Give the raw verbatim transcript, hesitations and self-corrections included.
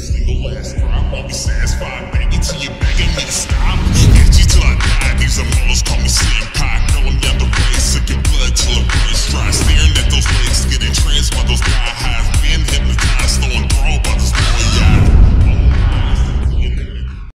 this legal last crime. I'll be satisfied, banging to your bag and